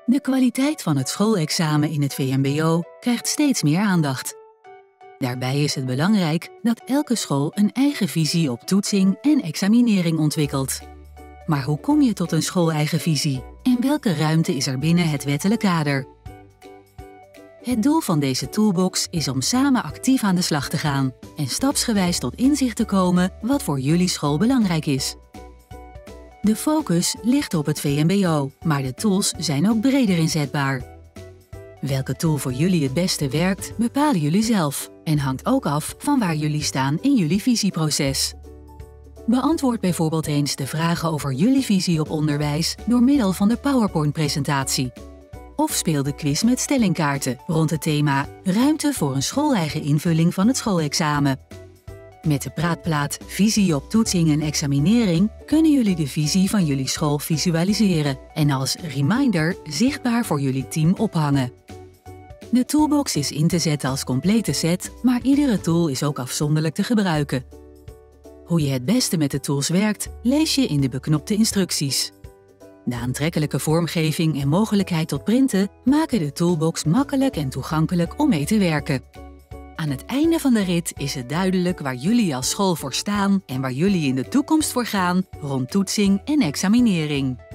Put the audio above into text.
De kwaliteit van het schoolexamen in het VMBO krijgt steeds meer aandacht. Daarbij is het belangrijk dat elke school een eigen visie op toetsing en examinering ontwikkelt. Maar hoe kom je tot een schooleigen visie en welke ruimte is er binnen het wettelijk kader? Het doel van deze toolbox is om samen actief aan de slag te gaan en stapsgewijs tot inzicht te komen wat voor jullie school belangrijk is. De focus ligt op het VMBO, maar de tools zijn ook breder inzetbaar. Welke tool voor jullie het beste werkt, bepalen jullie zelf en hangt ook af van waar jullie staan in jullie visieproces. Beantwoord bijvoorbeeld eens de vragen over jullie visie op onderwijs door middel van de PowerPoint-presentatie. Of speel de quiz met stellingkaarten rond het thema Ruimte voor een schooleigen invulling van het schoolexamen. Met de praatplaat Visie op toetsing en examinering kunnen jullie de visie van jullie school visualiseren en als reminder zichtbaar voor jullie team ophangen. De toolbox is in te zetten als complete set, maar iedere tool is ook afzonderlijk te gebruiken. Hoe je het beste met de tools werkt, lees je in de beknopte instructies. De aantrekkelijke vormgeving en mogelijkheid tot printen maken de toolbox makkelijk en toegankelijk om mee te werken. Aan het einde van de rit is het duidelijk waar jullie als school voor staan en waar jullie in de toekomst voor gaan rond toetsing en examinering.